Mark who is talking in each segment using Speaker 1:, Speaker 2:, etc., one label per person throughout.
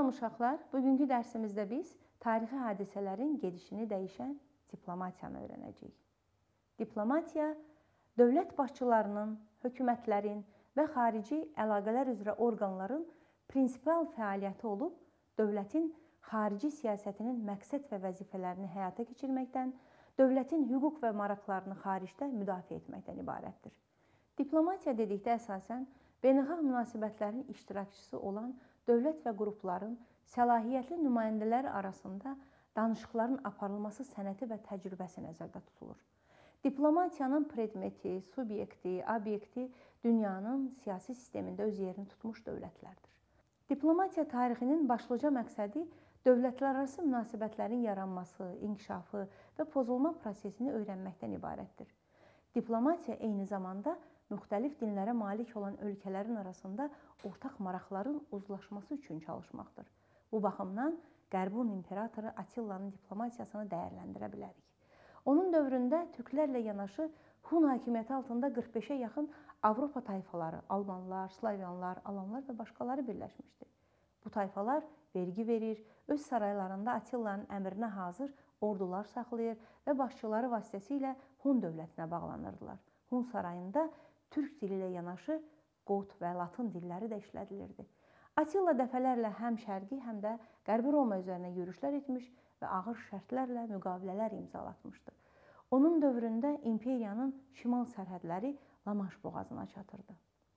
Speaker 1: uşaqlar, bugünkü dərsimizdə biz tarixi hadisələrin gedişini dəyişən diplomatiyanı öyrənəcəyik. Diplomatiya, dövlət başçılarının, hökumətlərin və xarici əlaqələr üzrə orqanların prinsipal fəaliyyəti olub, dövlətin xarici siyasətinin məqsəd və vəzifələrini həyata keçirməkdən, dövlətin hüquq və maraqlarını xaricdə müdafiə etməkdən ibarətdir. Diplomatiya dedikdə əsasən, beynəlxalq münasibətlərin iştirakçısı olan dövlət və qrupların səlahiyyətli nümayəndələr arasında danışıqların aparılması sənəti və təcrübəsi nəzərdə tutulur. Diplomatiyanın predmeti, subyekti, obyekti dünyanın siyasi sistemində öz yerini tutmuş dövlətlərdir. Diplomatiya tarixinin başlıca məqsədi dövlətlərarası münasibətlərin yaranması, inkişafı və pozulma prosesini öyrənməkdən ibarətdir. Diplomatiya eyni zamanda müxtəlif dinlərə malik olan ölkələrin arasında ortaq maraqların uzlaşması üçün çalışmaqdır. Bu baxımdan Qərbun imperatoru Attilanın diplomatiyasını dəyərləndirə bilərik. Onun dövründə türklərlə yanaşı Hun hakimiyyəti altında 45-ə yaxın Avropa tayfaları, Almanlar, Slavyanlar, Alanlar və başqaları birləşmişdi. Bu tayfalar vergi verir, öz saraylarında Attilanın əmrinə hazır ordular saxlayır və başçıları vasitəsilə Hun dövlətinə bağlanırdılar. Hun sarayında türk dili ilə yanaşı Qot və Latın dilləri də işlədilirdi. Attila dəfələrlə həm şərqi, həm də qərbi Roma üzərinə yürüşlər etmiş və ağır şərtlərlə müqavilələr imzalatmışdı. Onun dövründə imperiyanın şimal sərhədləri La-Manş boğazına çatırdı.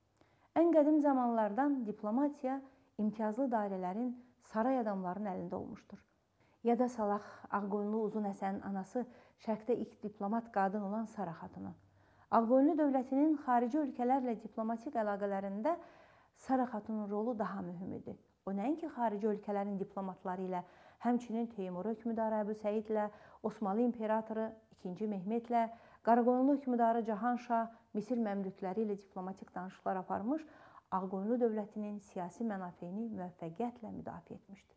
Speaker 1: Ən qədim zamanlardan diplomatiya imtiyazlı dairələrin, saray adamlarının əlində olmuşdur. Yada salaq Ağqoyunlu Uzun Həsənin anası şərqdə ilk diplomat qadın olan Sara xatunu. Ağqoyunlu dövlətinin xarici ölkələrlə diplomatik əlaqələrində Sara xatunun rolu daha mühüm idi. O nəinki xarici ölkələrin diplomatları ilə, həmçinin Teymur hökmdarı Əbu Səidlə, Osmanlı imperatoru II. Mehmetlə, Qaraqoyunlu hökmdarı Cahanşah, Misir məmlükləri ilə diplomatik danışıqlar aparmış, Ağqoyunlu dövlətinin siyasi mənafeyini müvəffəqiyyətlə müdafiə etmişdi.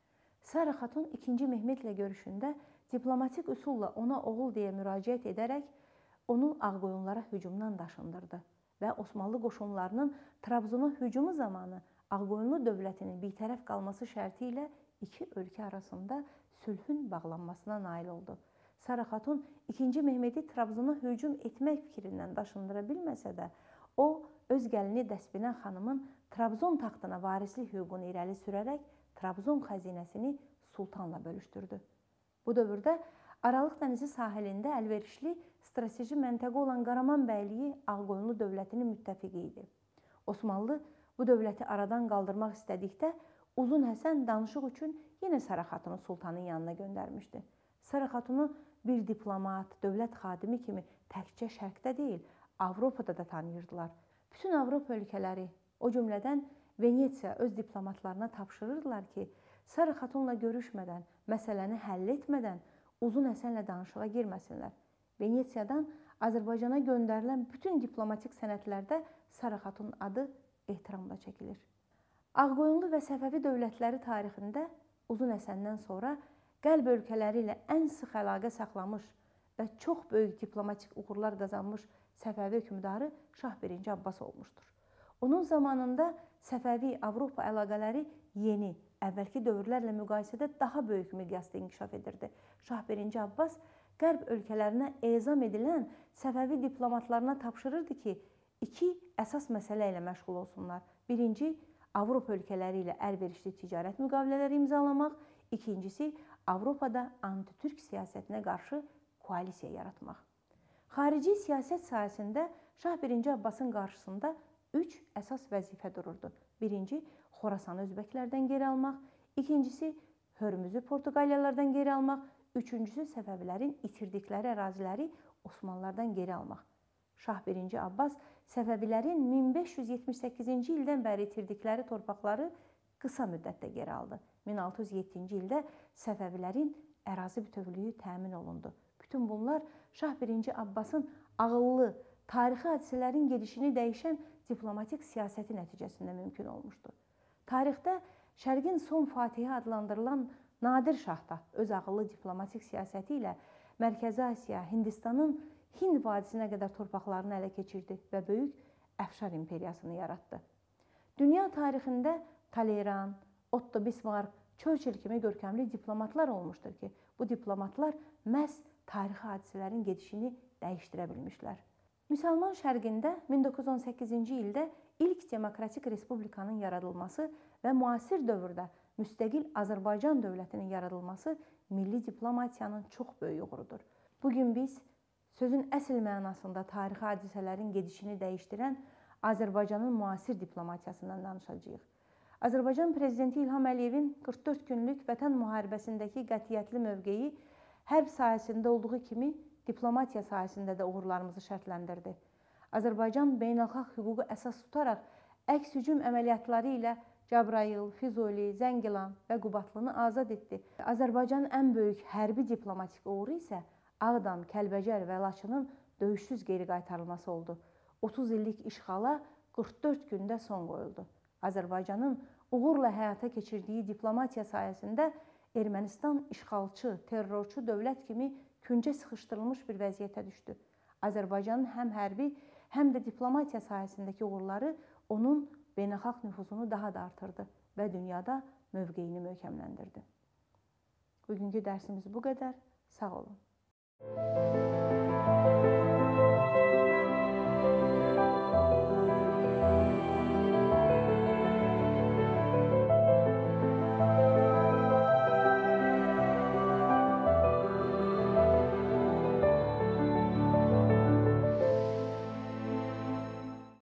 Speaker 1: Sara xatun II. Mehmetlə görüşündə diplomatik üsulla ona oğul deyə müraciət edərək onu Ağqoyunlara hücumdan daşındırdı və Osmanlı qoşunlarının Trabzona hücumu zamanı Ağqoyunlu dövlətinin bitərəf qalması şərti ilə iki ölkə arasında sülhün bağlanmasına nail oldu. Sara xatun II. Mehmeti Trabzona hücum etmək fikrindən daşındıra bilməsə də, o, öz gəlini Dəsbinə xanımın Trabzon taxtına varislik hüququnu irəli sürərək Trabzon xəzinəsini sultanla bölüşdürdü. Bu dövrdə Aralıq dənizi sahilində əlverişli strateji məntəqə olan Qaraman bəyliyi Ağqoyunlu dövlətinin müttəfiqi idi. Osmanlı bu dövləti aradan qaldırmaq istədikdə Uzun Həsən danışıq üçün yenə Sara xatunu sultanın yanına göndərmişdi. Sara xatunu bir diplomat, dövlət xadimi kimi təkcə şərqdə deyil, Avropada da tanıyırdılar. Bütün Avropa ölkələri, o cümlədən Venesiya öz diplomatlarına tapşırırdılar ki, Sara xatunla görüşmədən, məsələni həll etmədən Uzun Həsənlə danışığa girməsinlər. Venesiyadan Azərbaycana göndərilən bütün diplomatik sənədlərdə Sara xatunun adı ehtiramla çəkilir. Ağqoyunlu və Səfəvi dövlətləri tarixində Uzun Həsəndən sonra qərb ölkələri ilə ən sıx əlaqə saxlamış və çox böyük diplomatik uğurlar qazanmış Səfəvi hökmdarı Şah I. Abbas olmuşdur. Onun zamanında Səfəvi Avropa əlaqələri yeni, əvvəlki dövrlərlə müqayisədə daha böyük miqyasda inkişaf edirdi. Şah I. Abbas qərb ölkələrinə ezam edilən Səfəvi diplomatlarına tapşırırdı ki, iki əsas məsələ ilə məşğul olsunlar. Birinci, Avropa ölkələri ilə əlverişli ticarət müqavilələri imzalamaq. İkincisi, Avropada anti-türk siyasətinə qarşı koalisiya yaratmaq. Xarici siyasət sahəsində Şah I. Abbasın qarşısında üç əsas vəzifə dururdu. Birinci, Xorasanı özbəklərdən geri almaq. İkincisi, Hörmüzü Portuqaliyalardan geri almaq. Üçüncüsü, Səfəvilərin itirdikləri əraziləri Osmanlılardan geri almaq. Şah I. Abbas Səfəvilərin 1578-ci ildən bəri itirdikləri torpaqları qısa müddətdə geri aldı. 1607-ci ildə Səfəvilərin ərazi bütövlüyü təmin olundu. Bütün bunlar Şah I. Abbasın ağıllı, tarixi hadisələrin gedişini dəyişən diplomatik siyasəti nəticəsində mümkün olmuşdu. Tarixdə Şərqin son fatihi adlandırılan Nadir Şah da öz ağıllı diplomatik siyasəti ilə Mərkəzi Asiya, Hindistanın Hind vadisinə qədər torpaqlarını ələ keçirdi və böyük Əfşar imperiyasını yaratdı. Dünya tarixində Taleyran, Otto Bismarck, Churchill kimi görkəmli diplomatlar olmuşdur ki, bu diplomatlar məhz tarixi hadisələrin gedişini dəyişdirə bilmişlər. Müsəlman şərqində 1918-ci ildə ilk demokratik respublikanın yaradılması və müasir dövrdə müstəqil Azərbaycan dövlətinin yaradılması milli diplomatiyanın çox böyük uğurudur. Bugün biz sözün əsl mənasında tarixi hadisələrin gedişini dəyişdirən Azərbaycanın müasir diplomatiyasından danışacağıq. Azərbaycan Prezidenti İlham Əliyevin 44 günlük Vətən müharibəsindəki qətiyyətli mövqeyi hərb sahəsində olduğu kimi diplomatiya sahəsində də uğurlarımızı şərtləndirdi. Azərbaycan beynəlxalq hüququ əsas tutaraq əks-hücum əməliyyatları ilə Cəbrayıl, Füzuli, Zəngilan və Qubatlını azad etdi. Azərbaycanın ən böyük hərbi diplomatik uğuru isə Ağdam, Kəlbəcər və Laçının döyüşsüz geri qaytarılması oldu. 30 illik işğala 44 gündə son qoyuldu. Azərbaycanın uğurla həyata keçirdiyi diplomatiya sayəsində Ermənistan işğalçı, terrorçu dövlət kimi küncə sıxışdırılmış bir vəziyyətə düşdü. Azərbaycanın həm hərbi, həm də diplomatiya sayəsindəki uğurları onun beynəlxalq nüfuzunu daha da artırdı və dünyada mövqeyini möhkəmləndirdi. Bugünkü dərsimiz bu qədər. Sağ olun.